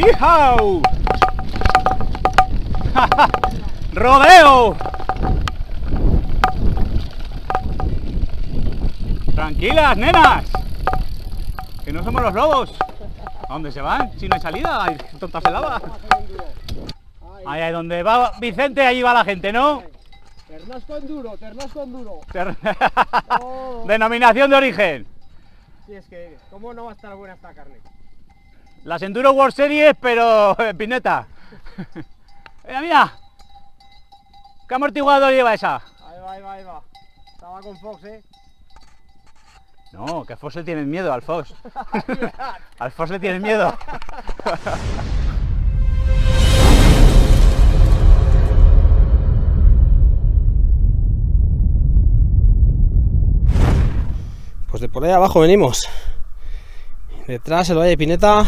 ¡Hijau! ¡Rodeo! Tranquilas, nenas, que no somos los lobos. ¿A dónde se van? Si no hay salida, hay tontas heladas. Ahí es donde va Vicente, ahí va la gente, ¿no? Ternasco enduro, Ternasco enduro. Oh. Denominación de origen. Sí, es que, ¿cómo no va a estar buena esta carne? Las Enduro World Series, pero pineta. Mira, mira. ¿Qué amortiguador lleva esa? Ahí va, ahí va, ahí va. Estaba con Fox, ¿eh? No, que a Fox le tienen miedo, al Fox. Al Fox le tienen miedo. Pues de por ahí abajo venimos. Detrás el Valle de Pineta.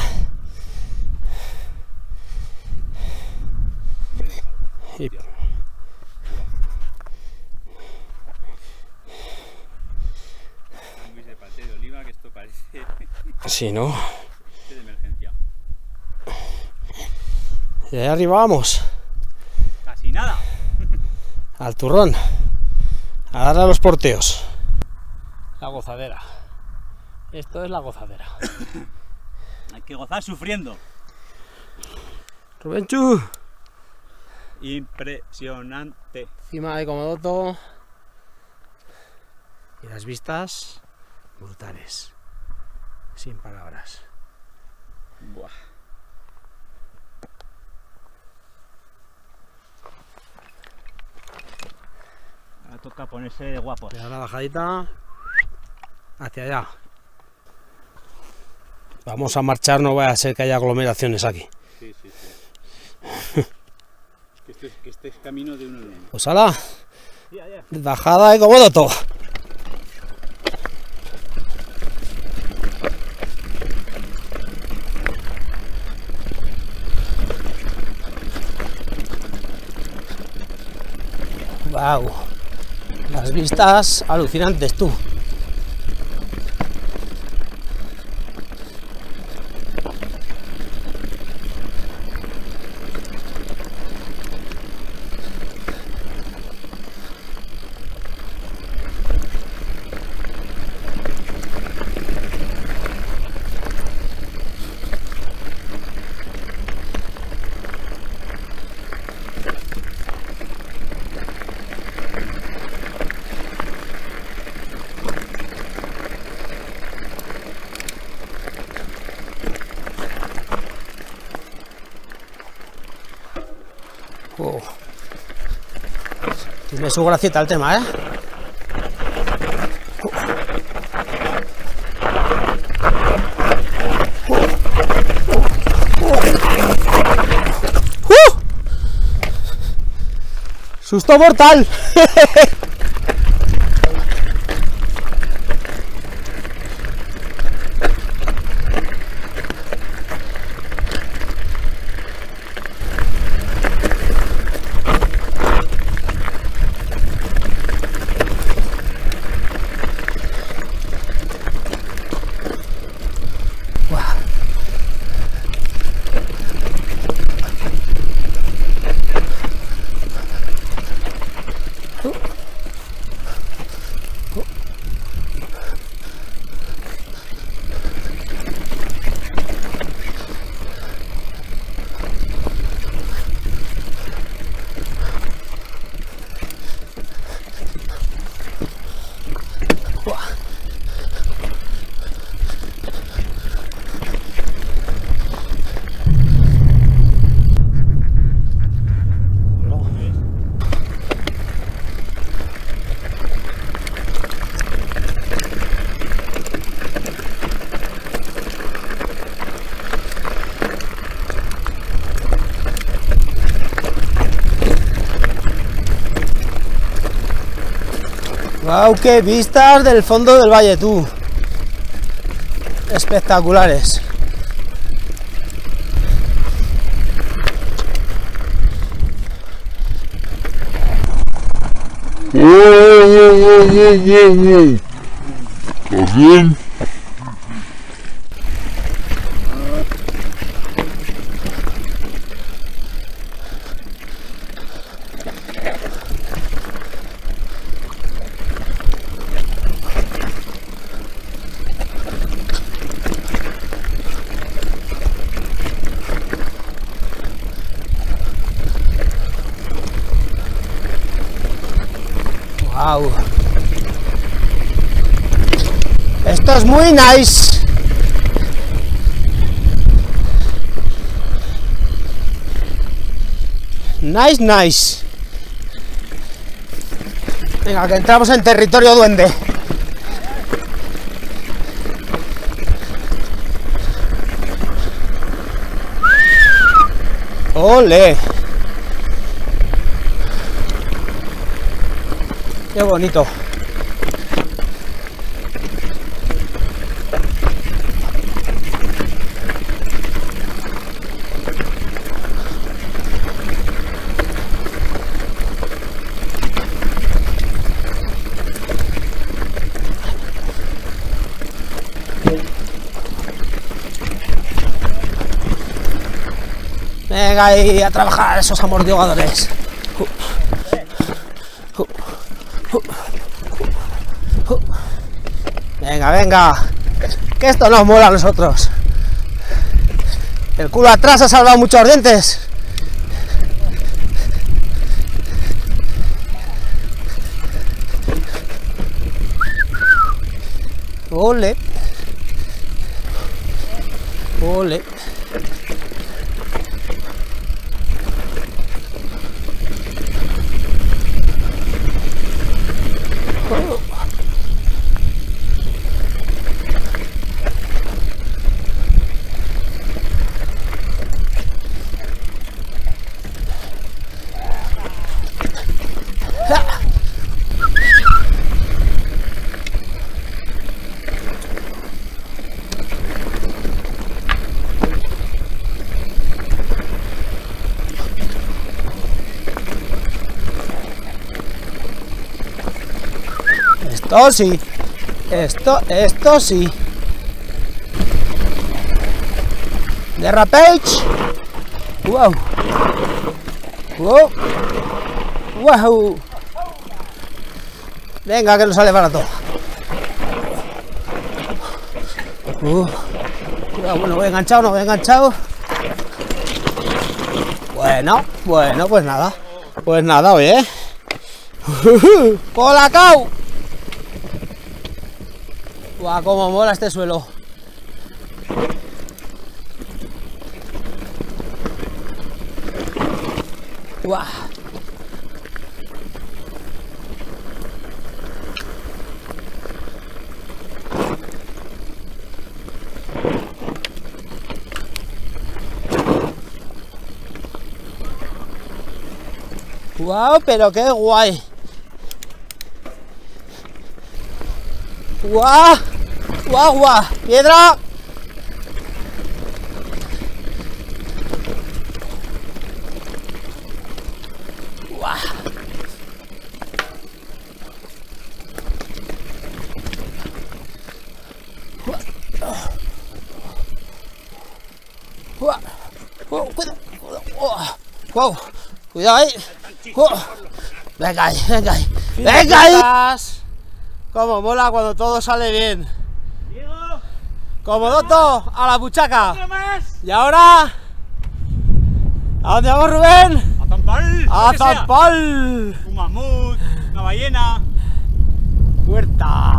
Y... Sí, ¿no? De emergencia. Y ahí arriba vamos. Casi nada. Al turrón. A darle a los porteos. La gozadera. Esto es la gozadera. Hay que gozar sufriendo. Rubenchu. Impresionante. Cima de Comodoto. Y las vistas brutales. Sin palabras. Buah. Ahora toca ponerse guapos. Le da la bajadita hacia allá. Vamos a marchar, no vaya a ser que haya aglomeraciones aquí. Sí, sí, sí. que este es camino de uno en uno. Pues ala, Ya, ya. bajada de Comodoto. Wow, las vistas alucinantes, tú. Oh. Tiene su gracieta el tema, ¿eh? ¡Susto mortal! ¡Wow! ¡Qué vistas del fondo del valle, tú! Espectaculares. ¿Estás bien? Wow. Esto es muy nice. Nice, nice. Venga, que entramos en territorio duende. ¡Ole! ¡Qué bonito! Venga ahí a trabajar esos amortiguadores. Venga, venga, que esto nos mola a nosotros. El culo atrás ha salvado muchos dientes. Ole. Ole. Esto sí, esto sí. Derrapage. Wow. Wow. Wow. Venga, que nos sale barato. Bueno, voy enganchado, no voy enganchado. Bueno, pues nada. Pues nada, oye. ¡Colacao! ¡Guau, cómo mola este suelo! ¡Guau! ¡Guau, pero qué guay! ¡Guau! ¡Guau, guau! ¡Piedra! ¡Guau! ¡Guau! ¡Guau! ¡Guau! ¡Cuidado ahí! ¡Venga ahí! ¡Venga ahí! ¡Venga ahí! Como mola cuando todo sale bien. Comodoto, a la buchaca. Y ahora, ¿a dónde vamos, Rubén? A Zampal. A Zampal. Un mamut, una ballena. Puerta.